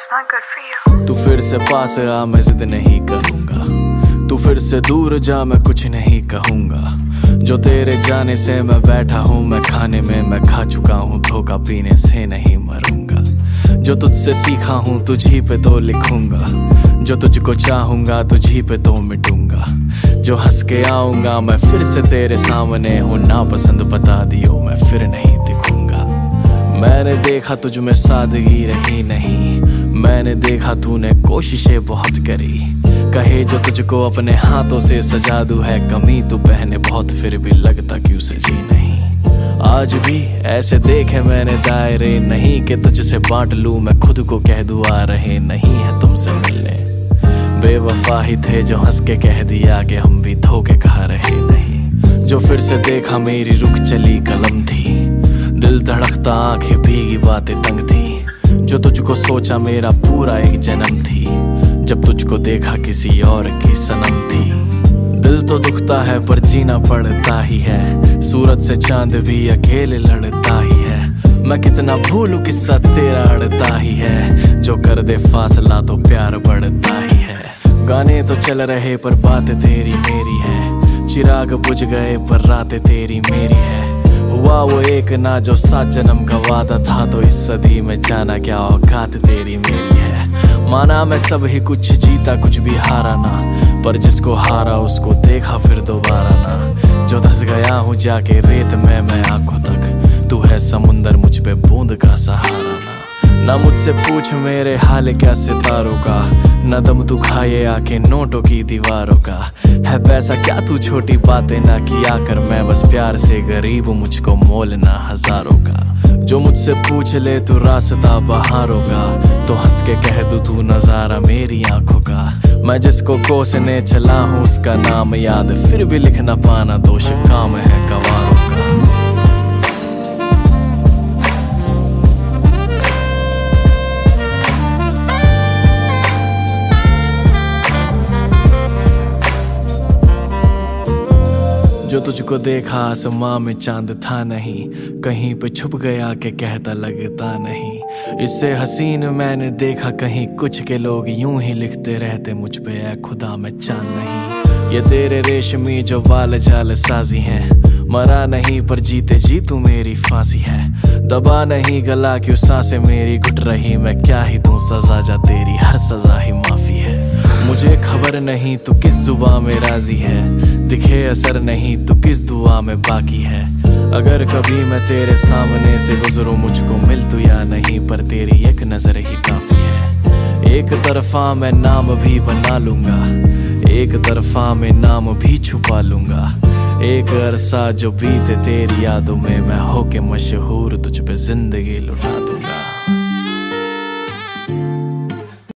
not good for you. तू फिर से पास आ, मैं जिद नहीं करूंगा। तू फिर से दूर जा, मैं कुछ नहीं कहूंगा। जो तेरे जाने से मैं बैठा हूँ, मैं खाने में मैं खा चुका हूँ, धोखा पीने से नहीं मरूंगा। जो तुझसे सीखा हूँ तुझी पे तो लिखूंगा, जो तुझको चाहूंगा तुझी पे तो मिटूंगा। जो हंस के आऊंगा मैं फिर से तेरे सामने हूँ, ना पसंद बता दियो मैं फिर नहीं दिखूंगा। मैंने देखा तुझ में सादगी रही नहीं, मैंने देखा तूने कोशिशें बहुत करी। कहे जो तुझको अपने हाथों से सजा दूं है कमी, तू पहने बहुत फिर भी लगता क्यों सजी नहीं। आज भी ऐसे देखे मैंने दायरे नहीं, कि तुझसे बांट लूं मैं खुद को कह दूं आ रहे नहीं है तुमसे मिलने। बेवफा ही थे जो हंस के कह दिया कि हम भी धोखे खा रहे नहीं। जो फिर से देखा मेरी रुक चली कलम थी, दिल धड़कता आंखें भीगी बातें तंग थी। जो तुझको सोचा मेरा पूरा एक जन्म थी, जब तुझको देखा किसी और की सनम थी। दिल तो दुखता है पर जीना पड़ता ही है, सूरज से चांद भी अकेले लड़ता ही है। मैं कितना भूलूं किस्सा तेरा अड़ता ही है, जो कर दे फासला तो प्यार बढ़ता ही है। गाने तो चल रहे पर बातें तेरी मेरी है, चिराग बुझ गए पर रातें तेरी मेरी है। हुआ वो एक ना जो 7 जन्म का वादा था, तो इस सदी में जाना क्या औकात तेरी मेरी है। माना मैं सब ही कुछ जीता कुछ भी हारा ना, पर जिसको हारा उसको देखा फिर दोबारा ना। जो धंस गया हूँ जाके रेत में मैं आंखों तक, तू है समुंदर मुझ पे बूंद का सहारा ना मुझसे पूछ मेरे हाल क्या सितारों का, न दम तू खाए आके नोटों की दीवारों का। है पैसा क्या तू छोटी बातें ना किया कर, मैं बस प्यार से गरीब मुझको मोल ना हजारों का। जो मुझसे पूछ ले तू रास्ता बहारों का, तो हंस के कह दूं तू नजारा मेरी आंखों का। मैं जिसको कोसने चला हूँ उसका नाम याद, फिर भी लिख ना पाना दोष काम है गवारों का। जो तुझको देखा आसमां में चांद था नहीं, कहीं पे छुप गया के कहता लगता नहीं। इससे हसीन मैंने देखा कहीं कुछ के लोग यूं ही लिखते रहते मुझ पे ऐ खुदा मैं चांद नहीं। ये तेरे रेशमी जो बाल जाल साजी हैं, मरा नहीं पर जीते जी तू मेरी फांसी है। दबा नहीं गला क्यों सांसें मेरी घुट रही, मैं क्या ही दूं सजा जा तेरी हर सजा ही माफी है। मुझे खबर नहीं तू किस जुबां में राजी है, दिखे असर नहीं तू किस दुआ में बाकी है। अगर कभी मैं तेरे सामने से गुजरूं मुझको मिल तू या नहीं, पर तेरी एक नजर ही काफी है। एक तरफा मैं नाम भी बना लूंगा, एक तरफा में नाम भी छुपा लूंगा। एक अरसा जो बीते तेरी यादों में, मैं होके मशहूर तुझ पे जिंदगी लुटा दूंगा।